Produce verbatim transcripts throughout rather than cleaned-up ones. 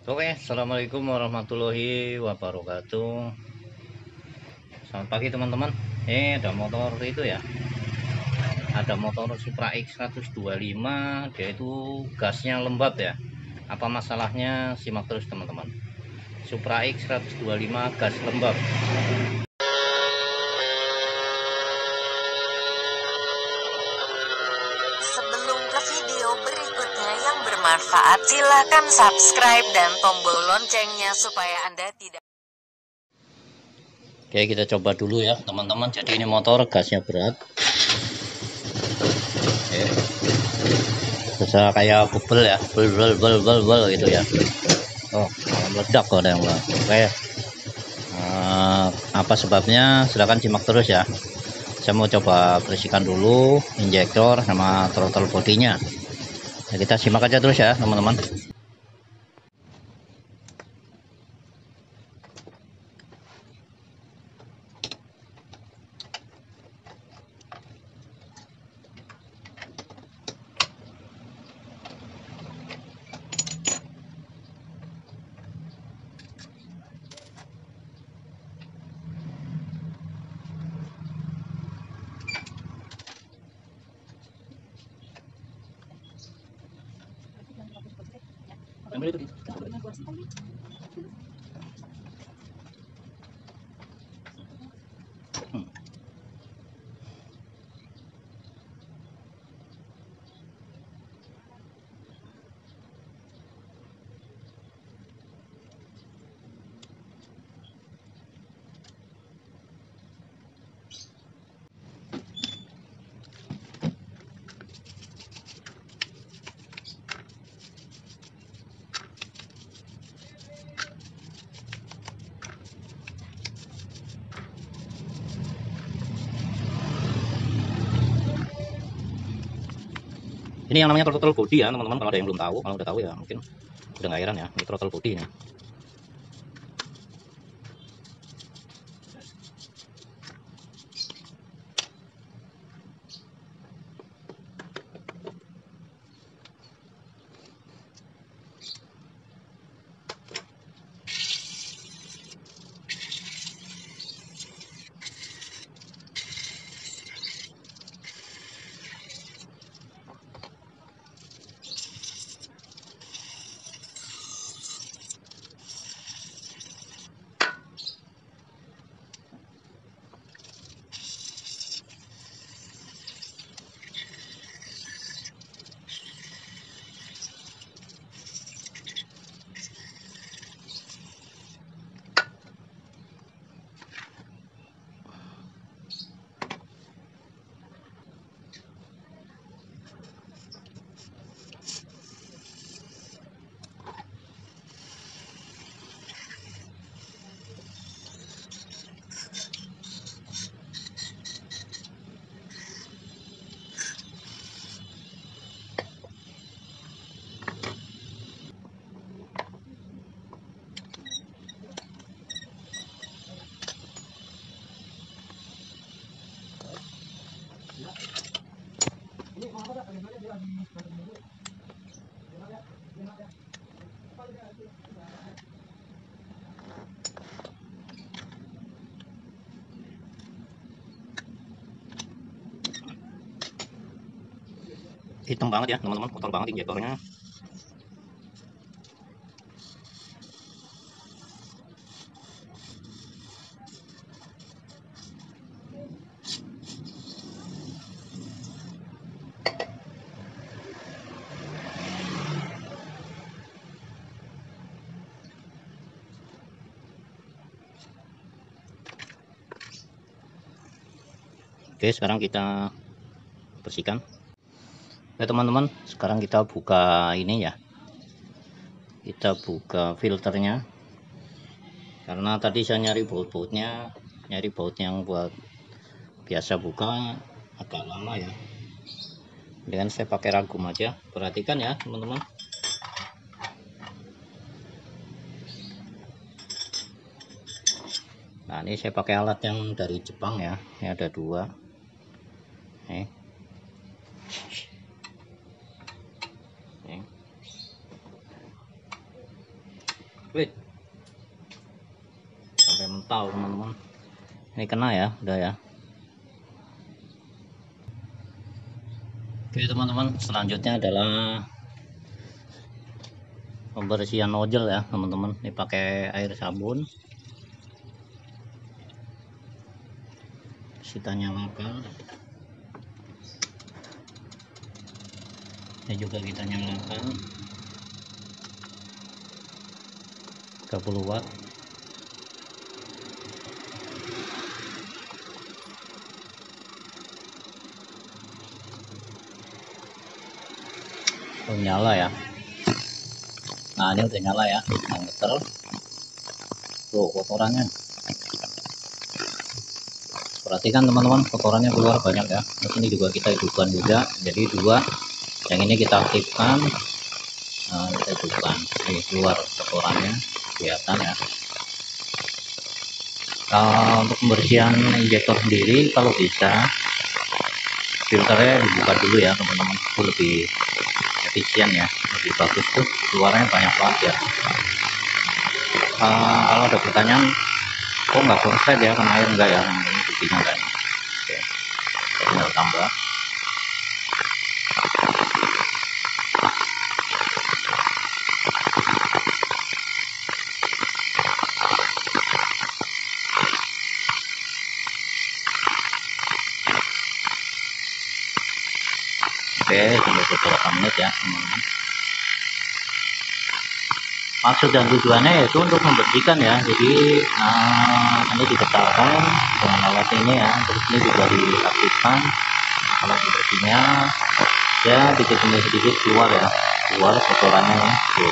Oke, assalamualaikum warahmatullahi wabarakatuh. Selamat pagi teman-teman. Eh, ada motor itu ya. Ada motor Supra X seratus dua puluh lima, dia itu gasnya lembab ya. Apa masalahnya? Simak terus teman-teman. Supra X seratus dua puluh lima gas lembab. Sebelum ke video berikutnya yang bermanfaat, silakan subscribe dan tombol loncengnya supaya Anda tidak. Oke, kita coba dulu ya teman-teman. Jadi ini motor gasnya berat. Oke. Bisa kayak bubble ya, bel bel bel bel bel gitu ya. Oh, meledak kok ada yang bilang. Oke. Uh, apa sebabnya? Silahkan simak terus ya. Saya mau coba bersihkan dulu injektor sama throttle bodinya. Nah, kita simak aja terus ya teman-teman. Hmm. Ini yang namanya throttle body ya teman-teman. Kalau ada yang belum tahu, kalau udah tahu ya mungkin udah nggak heran ya. Ini throttle body ini. Hitam banget ya teman-teman, kotor banget injektornya. Oke, sekarang kita bersihkan. Oke teman-teman, sekarang kita buka ini ya. Kita buka filternya. Karena tadi saya nyari baut-bautnya, nyari baut yang buat biasa buka agak lama ya. Dengan saya pakai ragum aja. Perhatikan ya teman-teman. Nah, ini saya pakai alat yang dari Jepang ya. Ini ada dua. Nih. Nih. Wih, sampai mental teman-teman. Ini kena ya, udah ya. Oke teman-teman, selanjutnya adalah pembersihan nozzle ya teman-teman. Ini pakai air sabun. Kita nyalakan. Ini juga kita nyalakan. tiga puluh watt. Oh, nyala ya. Nah ini udah nyala ya, yang getar. Tuh kotorannya, perhatikan teman-teman, kotorannya keluar banyak ya. Di sini juga kita hidupkan juga, jadi dua. Yang ini kita aktifkan, nah, kita hidupkan. Ini keluar kotorannya, kelihatan ya. Nah, untuk pembersihan injektor sendiri, kalau bisa filternya dibuka dulu ya teman-teman, itu lebih efisien ya, lebih bagus tuh, keluarnya banyak banget ya. Uh, kalau ada pertanyaan, kok nggak korslet ya kena air, enggak ya, ini buktinya enggak ya. Oke, tinggal tambah. Oke, tunggu beberapa menit ya teman-teman. Maksud dan tujuannya yaitu untuk membersihkan ya, jadi nah, ini dibesarkan dengan alat ini ya, terus ini juga diaktifkan alat bersihnya ya, sedikit demi sedikit keluar ya, keluar kotorannya ya. Tuh.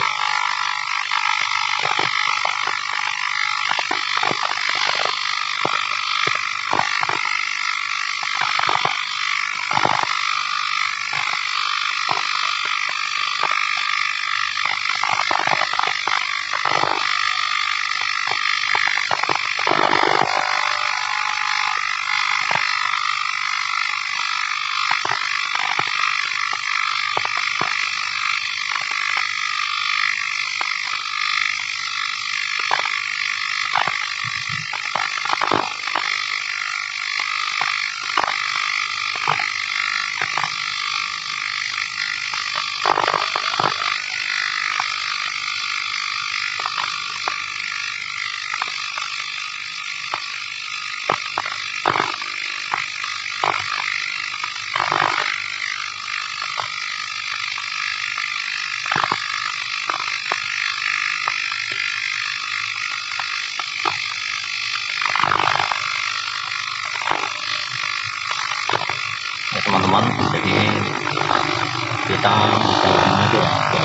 Teman-teman, jadi kita bisa aja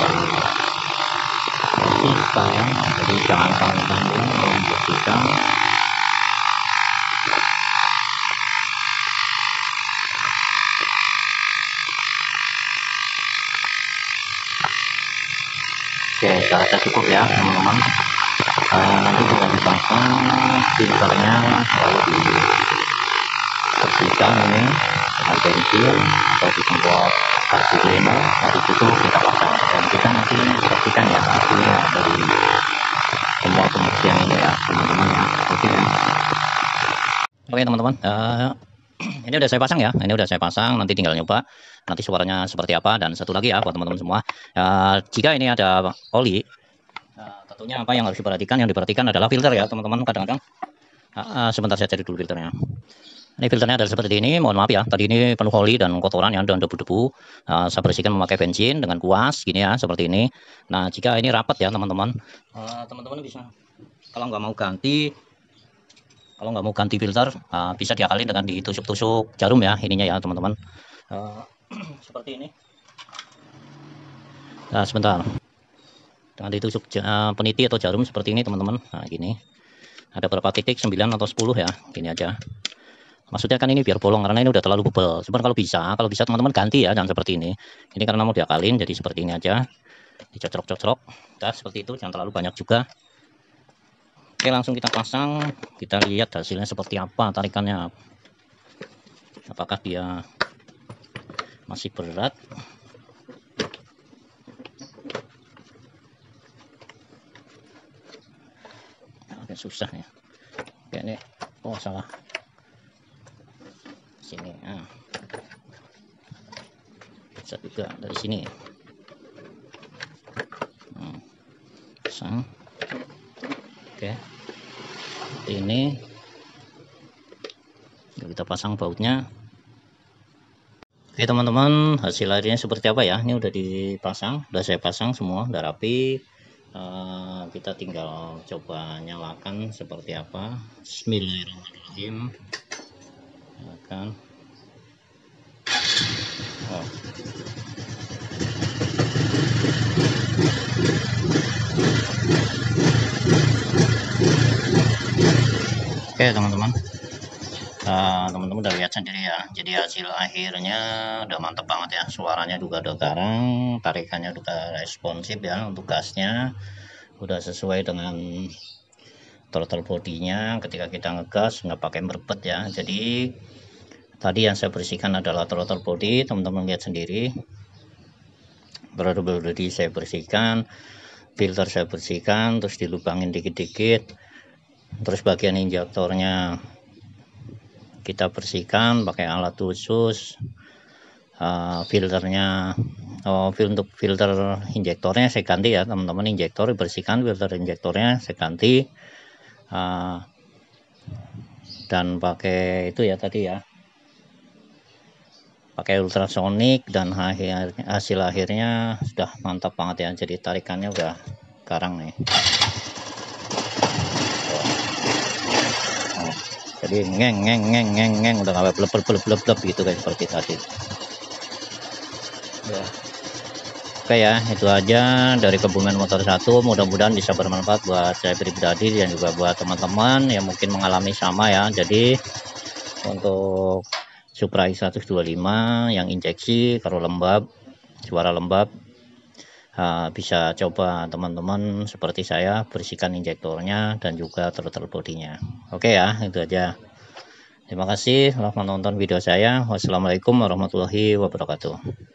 bersihkan, jadi jangan tanggung-tanggung membersihkan. Oke, saya rasa cukup ya teman-teman. Uh, nanti kita dipasang filternya, lalu dibersihkan ini dengan bensin atau disemprot kartu cleaner, habis itu kita pasang dan kita nanti bersihkan ya hasilnya dari semua pembersihan ini ya teman-teman ya. Oke ya. Oke teman-teman, uh, ini udah saya pasang ya, ini udah saya pasang, nanti tinggal nyoba nanti suaranya seperti apa. Dan satu lagi ya buat teman-teman semua, uh, jika ini ada oli, uh, tentunya apa yang harus diperhatikan, yang diperhatikan adalah filter ya teman-teman. Kadang-kadang uh, uh, sebentar saya cari dulu filternya. Ini filternya adalah seperti ini, mohon maaf ya, tadi ini penuh oli dan kotoran ya, dan debu-debu. Uh, saya bersihkan memakai bensin dengan kuas gini ya, seperti ini. Nah jika ini rapat ya teman-teman, uh, teman-teman bisa, kalau nggak mau ganti kalau nggak mau ganti filter, uh, bisa diakalin dengan ditusuk-tusuk jarum ya ininya ya teman-teman. Uh, seperti ini. Nah sebentar, dengan ditusuk uh, peniti atau jarum seperti ini teman-teman. Nah gini, ada berapa titik, sembilan atau sepuluh ya, gini aja. Maksudnya kan ini biar bolong karena ini udah terlalu bebel. Cuman kalau bisa, kalau bisa teman-teman ganti ya, jangan seperti ini. Ini karena mau diakalin, jadi seperti ini aja. Dicocok-cocok, nah seperti itu, jangan terlalu banyak juga. Oke, langsung kita pasang. Kita lihat hasilnya seperti apa tarikannya. Apakah dia masih berat? agak susah ya. Oke, ini oh salah sini. Nah, bisa juga dari sini. Hmm, pasang. Oke, ini kita pasang bautnya. Oke teman-teman, hasil akhirnya seperti apa ya? Ini udah dipasang, udah saya pasang semua, udah rapi. Uh, kita tinggal coba nyalakan seperti apa. Bismillahirrahmanirrahim. Nyalakan. Oh. Oke teman-teman, teman-teman uh, udah lihat sendiri ya. Jadi hasil akhirnya udah mantep banget ya. Suaranya juga udah garang, tarikannya juga responsif ya. Untuk gasnya udah sesuai dengan throttle bodinya. Ketika kita ngegas nggak pakai merebet ya. Jadi tadi yang saya bersihkan adalah throttle body, teman-teman lihat sendiri. Throttle body saya bersihkan, filter saya bersihkan, terus dilubangin dikit-dikit. Terus bagian injektornya kita bersihkan pakai alat khusus. Uh, filternya oh, untuk filter injektornya saya ganti ya teman-teman. Injektor bersihkan, filter injektornya saya ganti. Uh, dan pakai itu ya tadi ya, pakai ultrasonic, dan akhir, hasil akhirnya sudah mantap banget ya. Jadi tarikannya udah garang nih. Jadi ngeng ngeng ngeng ngeng ngeng udah nggak blep blep blep blep gitu kayak seperti tadi ya. Oke ya, itu aja dari Kebumen Motor satu. Mudah-mudahan bisa bermanfaat buat saya pribadi dan juga buat teman-teman yang mungkin mengalami sama ya. Jadi untuk Supra i seratus dua puluh lima yang injeksi kalau lembab, suara lembab, uh, bisa coba teman-teman seperti saya bersihkan injektornya dan juga throttle bodinya. Oke ya, itu aja. Terima kasih telah menonton video saya. Wassalamualaikum warahmatullahi wabarakatuh.